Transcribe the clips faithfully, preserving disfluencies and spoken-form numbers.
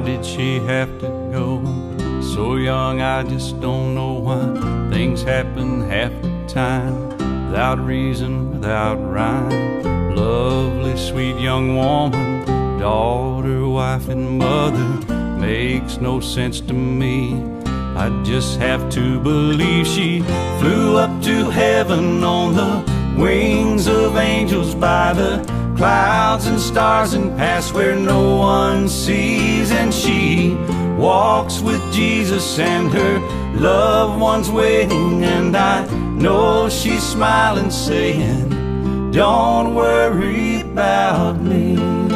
did she have to go? So young, I just don't know why. Things happen half the time, without reason, without rhyme. Lovely, sweet young woman, daughter, wife, and mother, makes no sense to me. I just have to believe she flew up to heaven on the wings of angels, by the clouds and stars, and past where no one sees. And she walks with Jesus and her loved ones waiting, and I know she's smiling, saying, don't worry about me.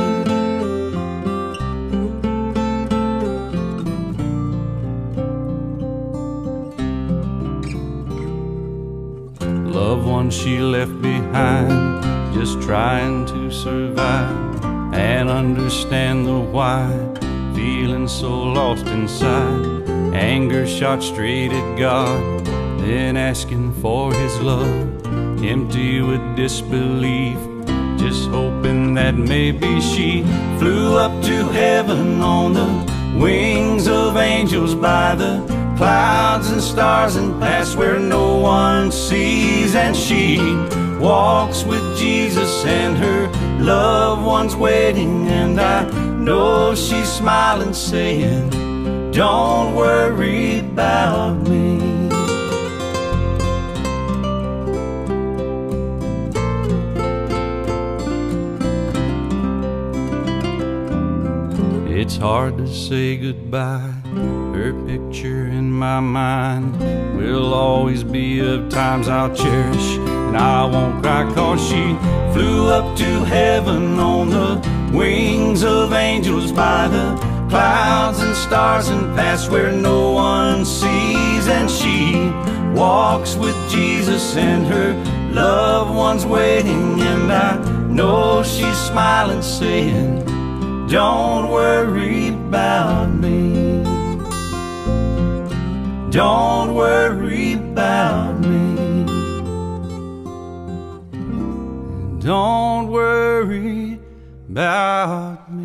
Loved one she left behind, just trying to survive and understand the why, feeling so lost inside. Anger shot straight at God, then asking for his love, empty with disbelief, just hoping that maybe she flew up to heaven on the wings of angels, by the clouds and stars, and past where no one sees. And she walks with Jesus and her loved ones waiting, and I know she's smiling, saying, don't worry about me. It's hard to say goodbye. Her picture in my mind will always be of times I'll cherish, and I won't cry, cause she flew up to heaven on the wings of angels, by the clouds and stars, and past where no one sees. And she walks with Jesus and her loved ones waiting, and I know she's smiling, saying, don't worry about me. Don't worry about me. Don't worry about me.